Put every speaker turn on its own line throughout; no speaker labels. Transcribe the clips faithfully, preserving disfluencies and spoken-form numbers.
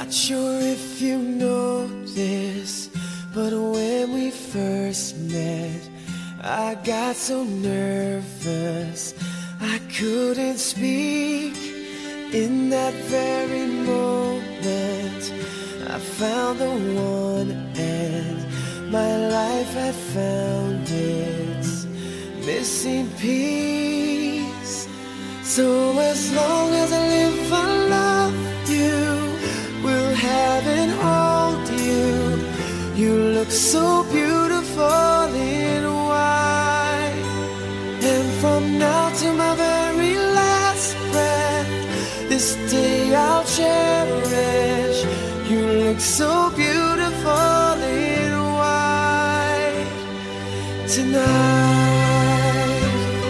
Not sure if you know this, but when we first met, I got so nervous I couldn't speak. In that very moment, I found the one, and my life had found its missing piece. So as long as I live, I love you, will have and hold you. You look so beautiful in white, and from now to my very last breath, this day I'll cherish. You look so beautiful in white tonight.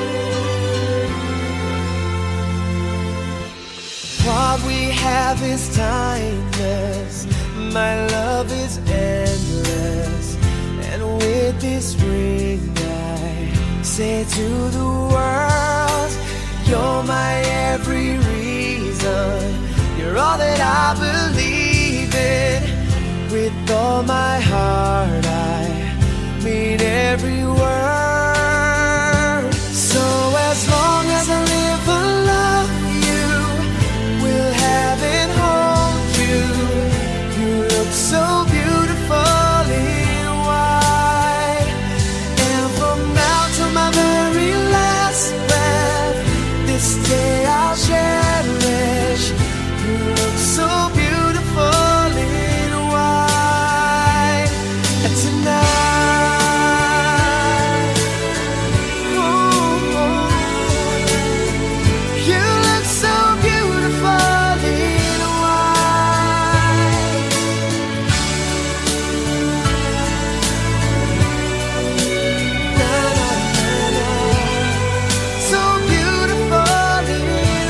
What we have is timeless, my love is endless, and with this ring I say to the world, you're my every reason, you're all that I believe in. With all my heart I mean every word. So as long as I live, I love you, will have and hold you. You look so beautiful in white, and from now to my very last breath, this day I'll cherish. You look so beautiful in white tonight. Ooh, you look so beautiful in white. Na, na, na, na. So beautiful in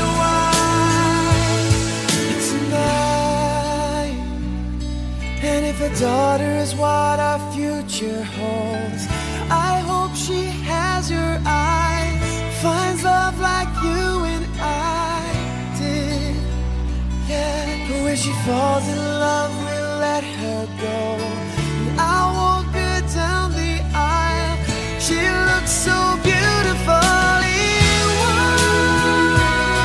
white tonight. And if a daughter is what our future holds, I hope she has your eyes, finds love like you and I did. Yeah, but when she falls in love, we'll let her go, and I'll walk her down the aisle. She looks so beautiful in white.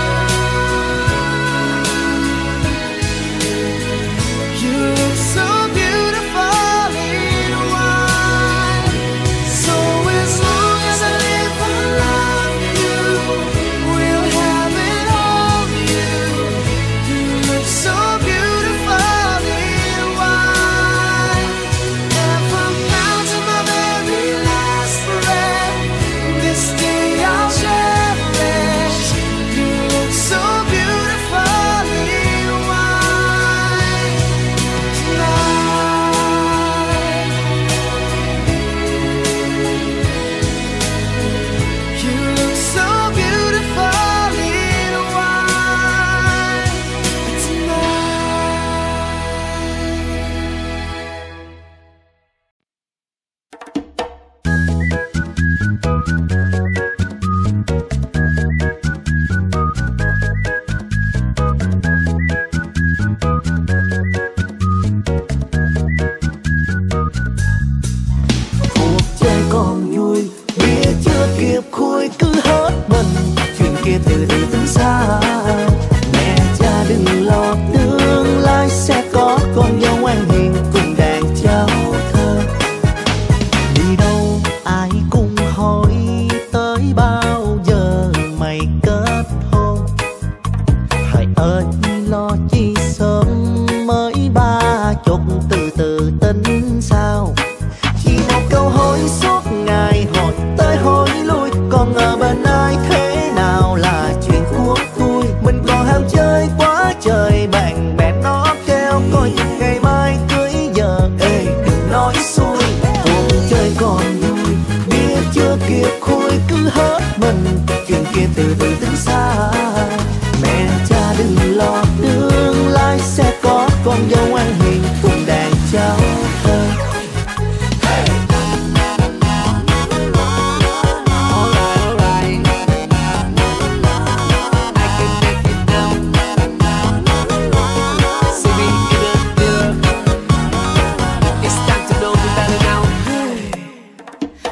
You look so beautiful in white. So as long as I live, I love you, will have and hold you. You look so beautiful in white, and from now to my very last breath, this day I'll cherish. You look so beautiful in white tonight. You look so beautiful in white
Cuộc chơi còn vui, bia chưa kịp khui cứ hết mình, chuyện kia từ từ tính xa. Mẹ cha đừng lo, tương lai sẽ có con dâu ngoan hiền cùng đàn cháu thơ. Đi đâu ai cũng hỏi tới bao giờ mày kết hôn. Hãy ơi lo chi sớm mới ba chục, từ từ tính sao. Chỉ một câu hỏi suốt ngày hỏi tới hỏi lui, còn ở bên ai thế nào là chuyện của tôi. Mình còn ham chơi quá trời, bạn bè nó kêu coi chừng ngày mai cưới giờ. Ê đừng nói xui, cuộc chơi còn vui, bia chưa kịp khui cứ hết mình, chuyện kia từ từ tính xa. Mẹ cha đừng lo, tương lai sẽ có con dâu ngoan hiền cùng đàn cháu thơ.
See me in the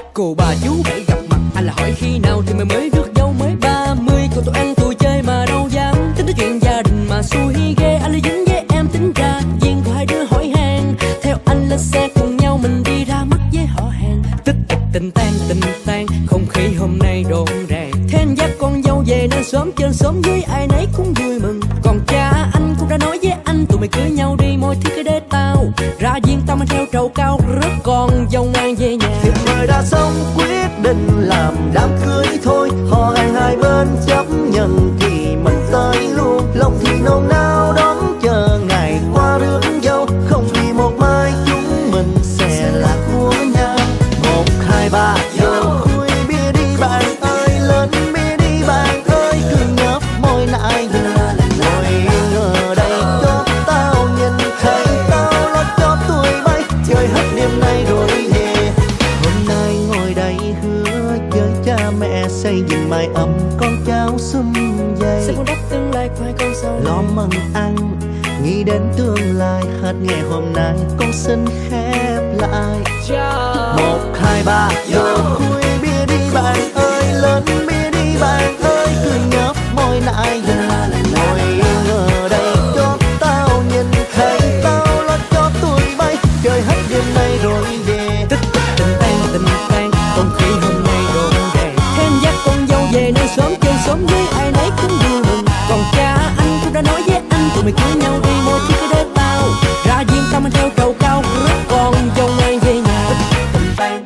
Cô bà chú hãy gặp mặt anh là hỏi khi nào thì mày mới rước dâu mới ba mươi. Còn tụi ăn tụi chơi mà đâu dám tính tới chuyện gia đình mà xui ghê. Anh là dính với em tính ra duyên của hai đứa hỏi hàng. Theo anh lên xe cùng nhau mình đi ra mắt với họ hàng. Tức tình tan tình tan không khí hôm nay rộn ràng. Thế anh dắt con dâu về nên sớm trên sớm dưới ai nấy cũng vui mừng. Còn cha anh cũng đã nói với anh tụi mày cưới nhau đi mọi thứ cứ để tao ra duyên tao mang theo trầu cao rước con dâu mang về nhà.
Thiệp mời đã xong quyết định làm đám cưới thôi. Họ hàng hai bên chấp nhận thì mình tới luôn. Lòng thì nôn nao đón chờ ngày qua rước dâu. Không vì một mai chúng mình sẽ là của nhau. Một hai ba vô khui bia đi bạn ơi, lên bia đi bạn ơi, cứ nhấp môi lại giờ. Ngồi ở đây cho tao nhìn thấy tao lót cho tuổi bay chơi hết đêm nay rồi về. Hôm nay ngồi đây hứa với cha mẹ xây dựng mái ấm con cháu sum vầy.
Sẽ vun đắp tương lai của hai con sau
Lo mừng ăn nghĩ đến tương lai hết ngày hôm nay con xin khép lại. Một hai ba vô khui bia đi bạn ơi, lên bia đi bạn ơi, cứ nhấp môi lại giờ. Ngồi ở đây cho tao nhìn thấy tao lo cho tuổi bay chơi hết đêm nay rồi về.
Tích tình tan tình tan không khí hôm nay rộn ràng. Thêm dắt con dâu về nên sớm chơi sớm với ai nấy cũng vui mừng. Còn cha anh cũng đã nói với anh tụi mày cưới nhau đi mọi thứ cứ để tao ra duyên tao mang theo trầu cao rước con dâu mang về nhà. Tình tan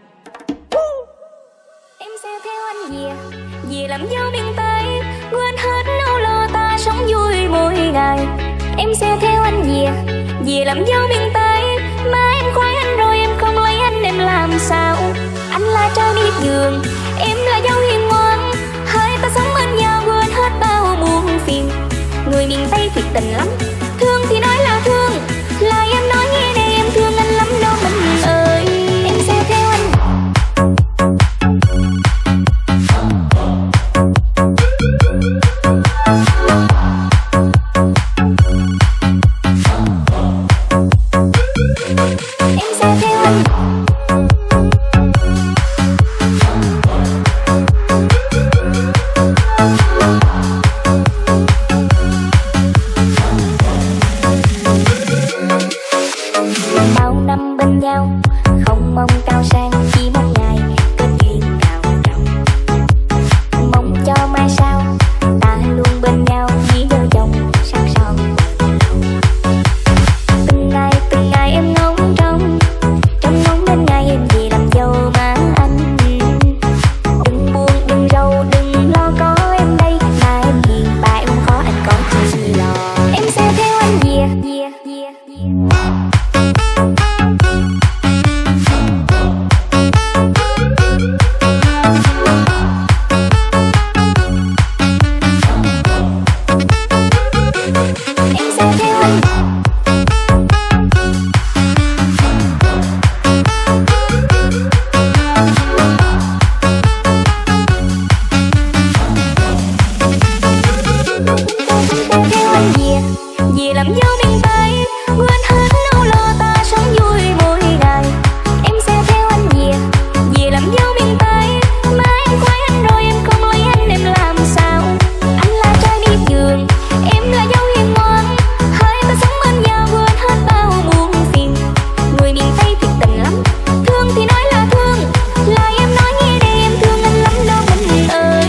em sẽ theo anh về về làm dâu miền Tây, quên hết nỗi lo ta sống vui mỗi ngày. Em sẽ theo anh về về làm dâu miền Tây, mà em khoái anh rồi em không lấy anh em làm sao. Anh là trai miệt vườn, em là dâu hiền ngoan, hai ta sống bên nhau quên hết bao buồn phiền. Người miền Tây thiệt tình lắm, thương thì nói là thương, lời em nói nghe đây em thương anh lắm đâu mình ơi. Em sẽ theo anh. Em sẽ theo anh. Bao năm bên nhau không mong cao sang, chỉ mong ngày kết duyên cao trọng. Mong cho mai sau ta luôn bên nhau như vợ chồng sắc son. Từng ngày từng ngày em ngóng trông, trông ngóng đến ngày em về làm dâu má anh. Đừng buồn đừng rầu đừng lo có em đây, mà em hiền bà em khó anh có chi lo. Em sẽ theo anh về về về về. Em sẽ theo anh. Theo anh về về làm dâu miền Tây, quên hết nỗi lo ta sống vui mỗi ngày. Em sẽ theo anh về về làm dâu miền Tây, mà em khoái anh rồi em không lấy anh em làm sao. Anh là trai miệt vườn, em là dâu hiền ngoan, hai ta sống bên nhau quên hết bao buồn phiền. Người miền Tây thiệt tình lắm, thương thì nói là thương, lời em nói nghe đây em thương anh lắm đâu mình ơi.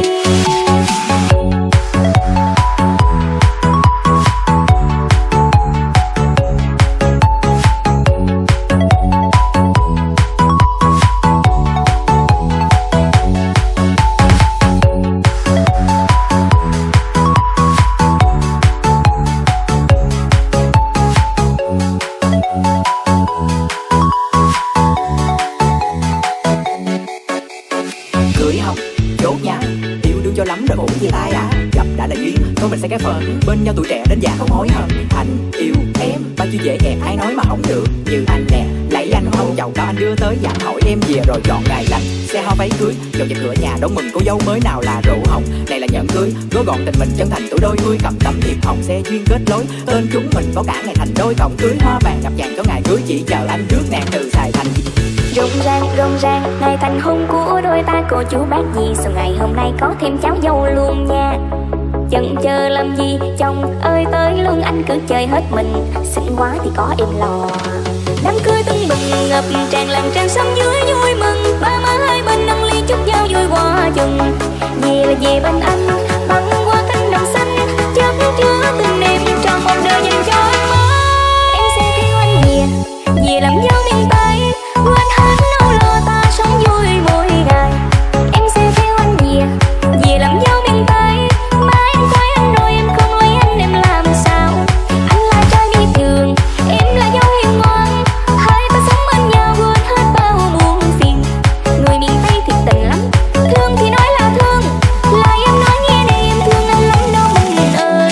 Cưới không chốt nha, yêu đương cho lắm rồi cũng chia tay à. Gặp đã là duyên thôi mình sẽ cái phần bên nhau tuổi trẻ đến già không hối hận. Anh yêu em bao nhiêu dễ dàng ai nói mà không được, như anh nè lấy anh hôn chầu cao anh đưa tới dặn hỏi em về rồi chọn ngày lành xe hoa váy cưới dọn vào cửa nhà đón mừng cô dâu mới nào là rượu hồng. Này là nhẫn cưới gói gọn tình mình chân thành tuổi đôi mươi, cầm tấm thiệp hồng xe duyên kết lối tên chúng mình có cả ngày thành đôi, cổng cưới hoa vàng ngập tràn cho ngày cưới chỉ chờ anh rước nàng từ Sài Thành.
Rộn ràng rộn ràng ngày thành hôn của đôi ta, cô chú bác gì sao ngày hôm nay có thêm cháu dâu luôn nha. Chần chờ làm gì chồng ơi tới luôn, anh cứ chơi hết mình, xinh quá thì có em lò. Đám cưới tưng bừng ngập tràn làng trang sông dưới vui mừng, ba má hai bên nâng ly chúc nhau vui qua chừng. Về là về bên anh băng qua cánh đồng xanh, chất chứa từng niềm tròn một đời dành cho anh mới. Em sẽ theo anh về về làm dâu miền Tây, quên hết nỗi lo ta sống vui mỗi ngày. Em sẽ theo anh về về làm dâu miền Tây, mà em quay anh rồi em không lấy anh em làm sao. Anh là trai biết đường, em là dâu hiền ngoan, hai ta sống bên nhau quên hết bao buồn phiền. Người miền Tây thiệt tình lắm, thương thì nói là thương, lại em nói nghe đây em thương anh lắm đâu mình ơi.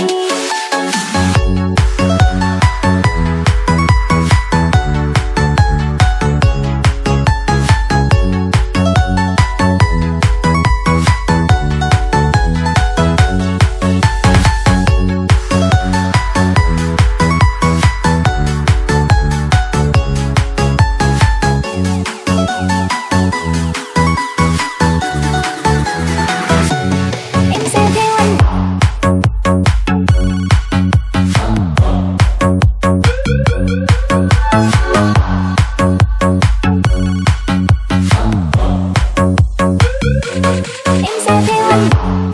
Em sẽ theo anh. Em sẽ theo anh.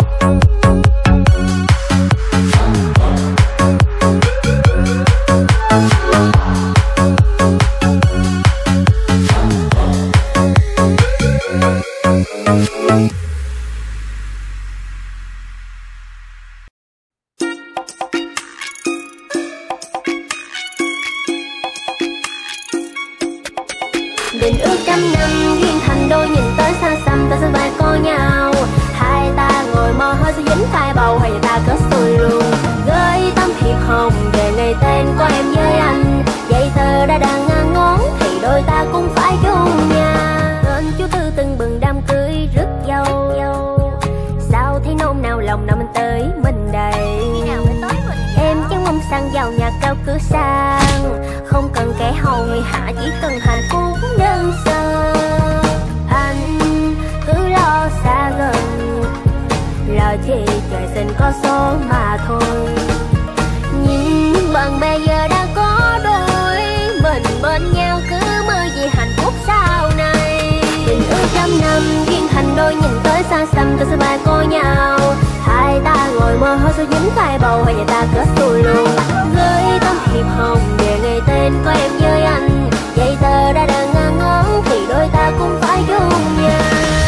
Định ước trăm năm duyên thành đôi, nhìn tới xa xăm ta sẽ vai co nhau. Hai ta ngồi mơ hơi sẽ dính phai bầu, hay ta kết xuôi luôn. Gửi tấm thiệp hồng về ngày tên của em với anh, giấy tờ đã đang ngang ngón thì đôi ta cũng phải chung nhà. Tên chú Tư từng bừng đám cưới rước dâu, sao thấy nôn nào lòng nào mình tới mình đây. Em chẳng mong sang giàu nhà cao cửa sang, không cần kẻ hầu người hạ, chỉ cần hạnh phúc đơn sơ. Anh cứ lo xa gần, lo chi trời sinh có số mà thôi. Nhìn bạn bè giờ đã có đôi, mình bên nhau cứ mơ gì hạnh phúc sau này. Tình ước trăm năm duyên thành đôi, nhìn tới xa xăm ta sẽ vai co nhau. Hai ta ngồi mơ hơi sẽ dính phai bầu, hay nhà ta kết xuôi luôn. Gửi tấm thiệp hồng về ngày tên của em với anh, giấy tờ đã đang ngang ngón thì đôi ta cũng phải chung nhà.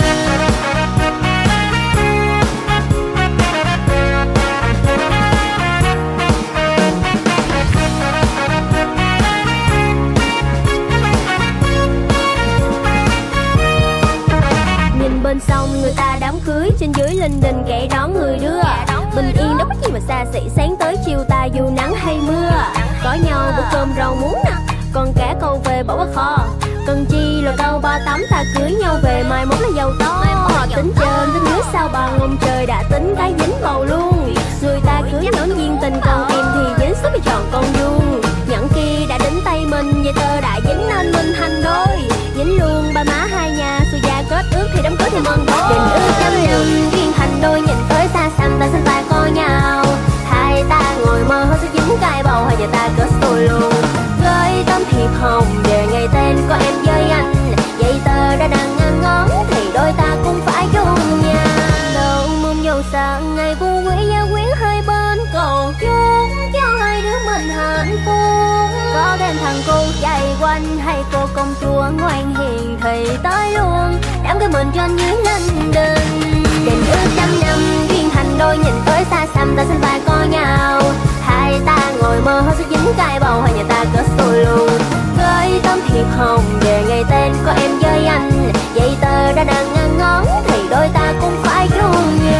Nhìn bên sông người ta đám cưới, trên dưới linh đình kẻ đón người đưa. Bình yên đâu có gì mà xa xỉ, sáng tới chiều ta dù nắng hay mưa. Có nhau bữa cơm rau muống nè, còn cả câu về bỏ vào kho. Cần chi là câu ba tắm, ta cưới nhau về mai mốt là giàu to. Tính trên tính dưới sao bằng ông trời đã tính cái dính bầu luôn. Người ta cưới nón duyên tình, còn em thì dính số bị tròn con vuông. Nhẫn kia đã đến tay mình, vậy tơ đã dính nên mình thành đôi. Dính luôn ba má hai nhà, xui gia kết ước thì đám cưới thì mừng thôi. Định ước trăm năm duyên thành đôi, nhìn tới xa xăm ta sinh vai co nhau. Hai ta ngồi mơ hơi sẽ dính cài bầu, hay nhà ta kết xuôi luôn. Gửi tấm thiệp hồng về ngày tên của em với anh, giấy tờ đã đang ngang ngón thì đôi ta cũng phải chung nhà. Đâu mong dầu sáng ngày vui quý gia quyến hai bên cầu chúc cho hai đứa mình hạnh phúc. Có thêm thằng cô chạy quanh hay cô công chúa ngoan hiền thì tới luôn, đám cưới mình trên dưới linh đình. Tình ước trăm năm duyên thành đôi, nhìn tới xa xăm ta sinh vai co nhau. Hai ta ngồi mơ hơi sẽ dính cài bầu, hay nhà ta kết xuôi luôn. Gửi tấm thiệp hồng về ngày tên của em với anh, giấy tờ đã đang ngang ngón thì đôi ta cũng phải chung nhà.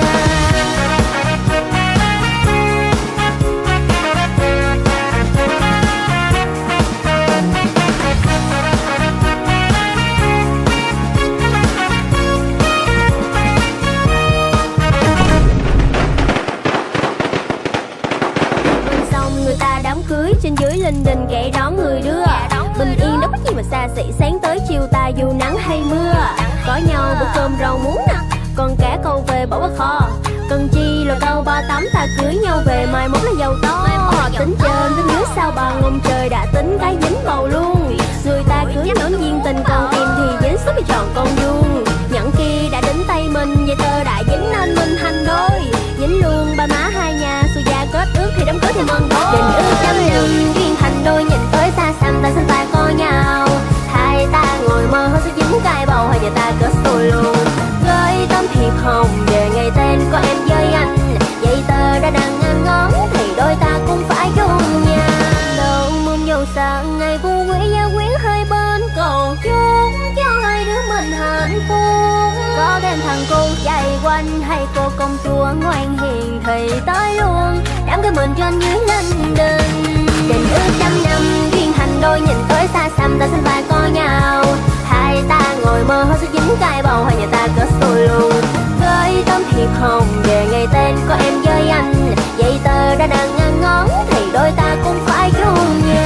Trên dưới linh đình kẻ đón người đưa. Bình yên đâu có gì mà xa xỉ, sáng tới chiều ta ta dù nắng hay mưa, có nhau bữa cơm rau muống nè, còn cả câu về bỏ vào kho. Cần chi là câu ba tắm, ta cưới nhau về mai mốt là giàu to. Tính trên tính dưới sao bằng ông trời đã tính cái dính bầu luôn. Người ta cưới nhóm duyên tình, còn tìm thì dính suốt bị tròn con vuông. Nhẫn kia đã đến tay mình, vậy tơ đã dính nên mình thành đôi. Dính luôn ba má hai nhà, xui gia kết ước thì đám cưới thì mừng thôi. Định ước trăm năm duyên thành đôi, nhìn tới xa xăm ta xanh ta co nhau. Hai ta ngồi mơ hơi sẽ dính cài bầu, hai nhà ta kết xui luôn. Với tấm thiệp hồng về ngày tên có em với anh, vậy tờ đã đăng ngang ngón thì đôi ta cũng phải chung nhà. Đâu mong dầu sáng ngày vui quý gia quyến hai bên cầu chúc cho hai đứa mình hạnh phúc. Có thêm thằng cô chạy quanh hay cô công chúa ngoan hiền thì tới luôn, đám cưới mình trên dưới linh đình. Định ước trăm năm duyên thành đôi, nhìn tới xa xăm ta xanh vai co nhau. Hai ta ngồi mơ hơi sẽ dính cài bầu, hai nhà ta kết xui luôn. Với tấm thiệp hồng về ngày tên có em với anh, vậy tờ đã đăng ngang ngón thì đôi ta cũng phải chung nhà.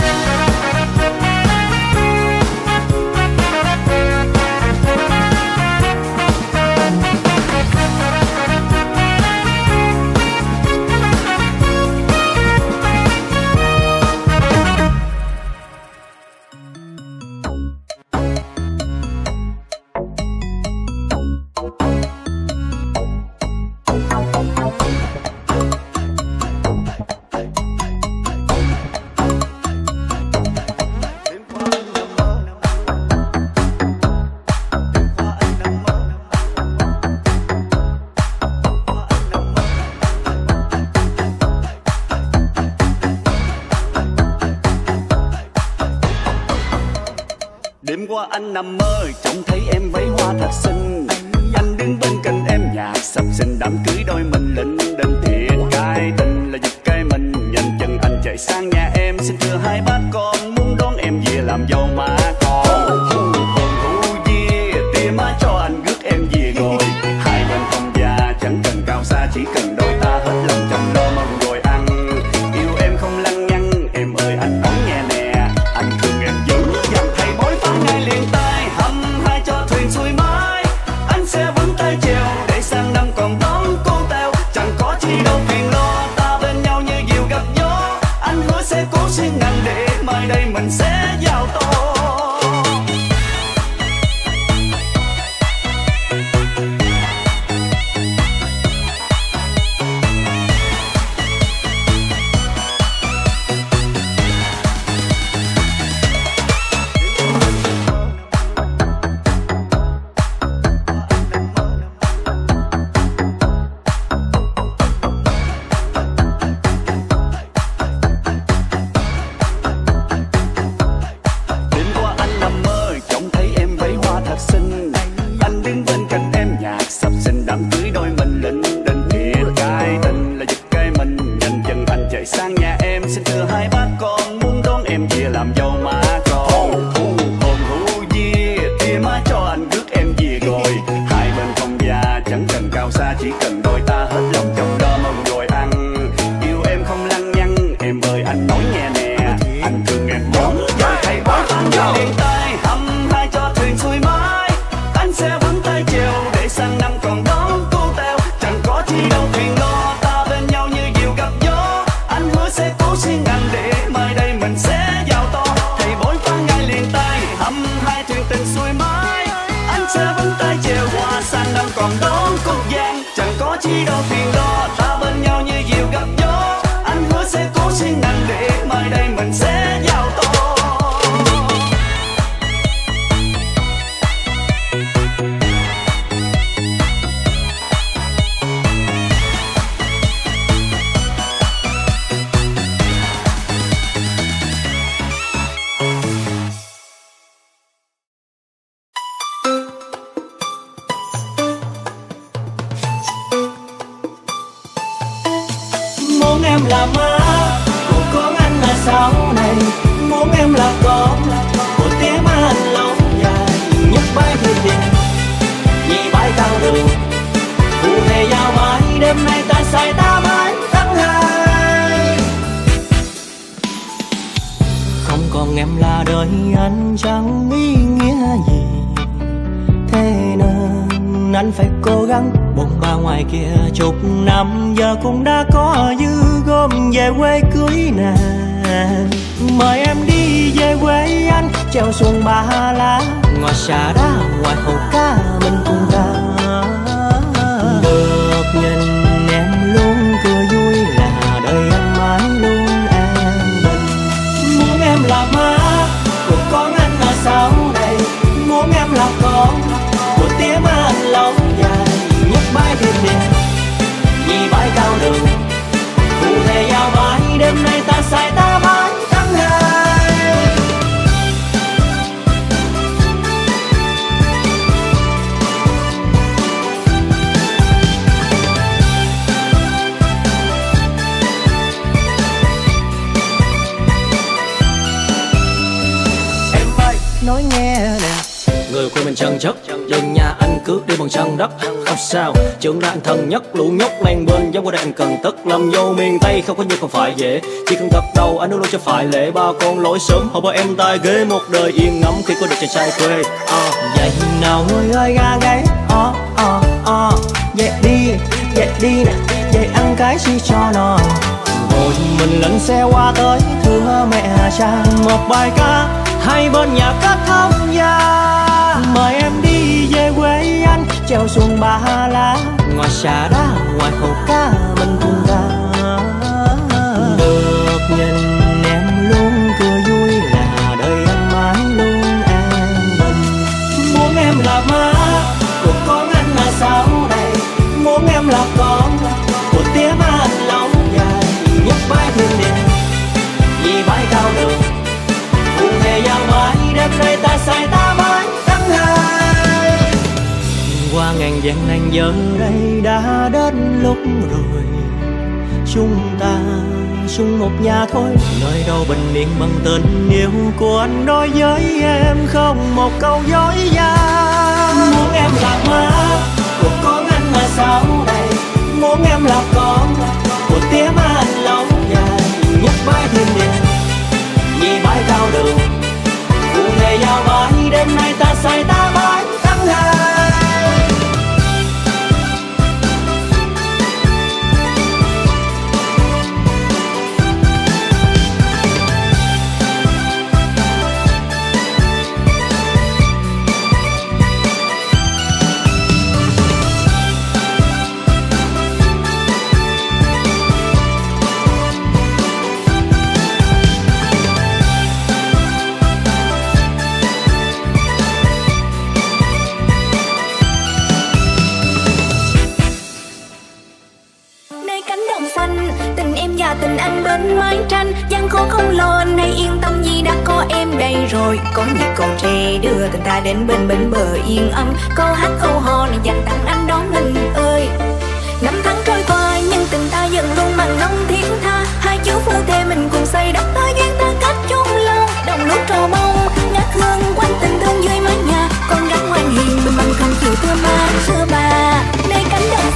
Đêm qua anh nằm mơ trông thấy em váy hoa thật xinh, anh đứng bên cạnh em nhạc sập sình, đám cưới đôi mình lĩnh đinh thiệt cái tình là giật cây mình. Nhanh chân anh chạy sang nhà em, xin thưa hai bác con muốn đón em về làm dâu má con. Hồn hú yeah, tia má cho anh rước em về rồi. Hai bên không già chẳng cần cao xa, chỉ cần đôi ta hết lòng chăm lo mong rồi ăn. Yêu em không lăng nhăng, em ơi anh nói nghe nè, anh thương em dữ dằn thầy bói phá ngay liền tay hầm hai cho thuyền xuôi mãi. Anh sẽ vững tay chèo để sang năm còn đón cô tèo, chẳng có chi đâu phiền lo, ta bên nhau như diều gặp gió. Anh hứa sẽ cố xuyên ngăn để mai đây mình sẽ giàu to. anh phải cố gắng. Bồn ba ngoài kia chục năm giờ cũng đã có dư gom về quê cưới nàng. Mời em đi về quê anh treo xuồng ba lá, ngọt xà đá ngoài hồ cá mình cùng ta. Được nhìn em luôn cười vui là đời anh mãi luôn an bình. Muốn em là má của con anh ở sau đây, muốn em là con của tía má anh lâu dài. Nhấc bãi thuyền điện vì bãi cao đường, cụ thể giao bãi đêm nay ta say ta bãi tháng hai. Em ơi nói nghe nè, người của mình chân chất, đừng nhà anh cướp đi bằng chân đất. Không sao, trưởng ra anh thân nhất, lũ nhóc men bên giống qua đây anh cần tất. Làm vô miền Tây không có như không phải dễ, chỉ cần gật đầu anh luôn luôn cho phải lễ. Ba con lối sớm họ bảo em tai ghế, một đời yên ngắm khi có được chàng trai quê. À, vậy nào người ơi ga gáy, ó ó ó, dậy đi, dậy đi nè, dậy ăn cái gì cho no. Rồi mình lên xe qua tới thưa mẹ cha, một bài ca hai bên nhà kết thông gia. Mời em đi về quê anh treo xuồng ba lá, ngoài xà đá ngoài hồ cá mình cùng ta. Được nhìn em luôn cười vui là đời anh mãi luôn an bình. Muốn em là má của con anh là sau đây, muốn em là con của tía má anh lâu dài. Nhấc bãi thuyền điện vì bãi cao đường, cụ thể giao bãi đêm nay ta say ta bãi tháng hai. Qua ngàn vạn ngàn giờ đây đã đến lúc rồi, chúng ta chung một nhà thôi. Nơi đâu bình yên bằng tình yêu của anh đối với em, không một câu dối gian. Muốn em là má của con anh mà sau đây, muốn em là con của tía má anh lâu dài. Nhấc bãi thuyền điện vì bãi cao đường, cụ thể giao bãi đêm nay ta say ta bãi tháng hai.
Tình anh bên mái tranh, gian khó không lo anh hãy yên tâm vì đã có em đây rồi. Có nhiều câu tre đưa tình ta đến bên bên bờ yên âm, câu hát câu hò này dành tặng anh đó mình ơi. Năm tháng trôi qua nhưng tình ta dần luôn mặn nồng thiết tha, hai chữ phu thê mình cùng xây đắp tới duyên ta cách chung lâu. Đồng lúa trò bông ngát hương quanh tình thương dưới mái nhà, con gái ngoan hiền bình bằng không chịu thưa má xưa bà. Nơi cánh đồng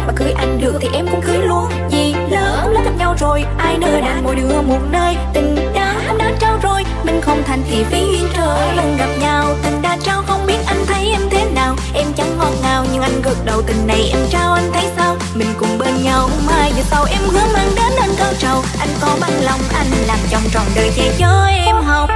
mà cưới anh được thì em cũng cưới luôn. Vì lỡ lỡ gặp nhau rồi, ai nỡ đàn mỗi đứa một nơi. Tình đã đã trao rồi, mình không thành thì phí duyên trời. Lần gặp nhau tình đã trao, không biết anh thấy em thế nào. Em chẳng ngọt ngào nhưng anh gật đầu, tình này em trao anh thấy sao. Mình cùng bên nhau mai giờ sau, em hứa mang đến anh cao trào. Anh có bằng lòng anh làm chồng trọn đời che cho em học.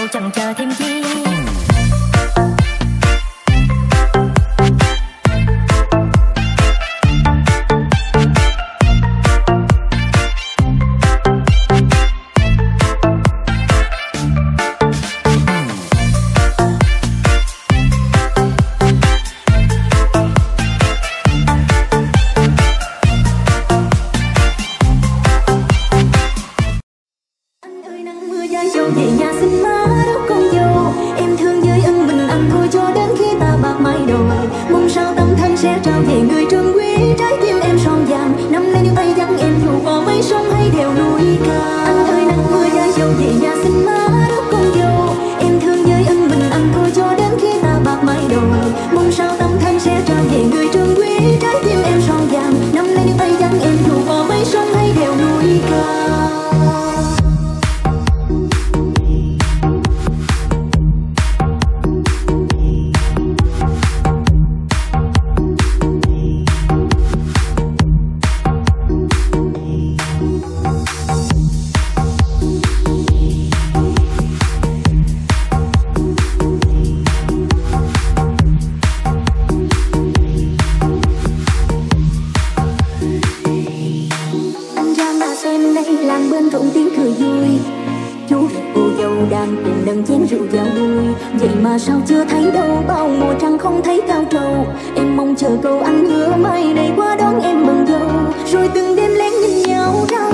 đâu chần chờ thêm chi.
Sao chưa thấy đâu, bao mùa trăng không thấy cao trầu. Em mong chờ câu anh hứa mai này qua đón em mừng dâu, rồi từng đêm lén nhìn nhau rao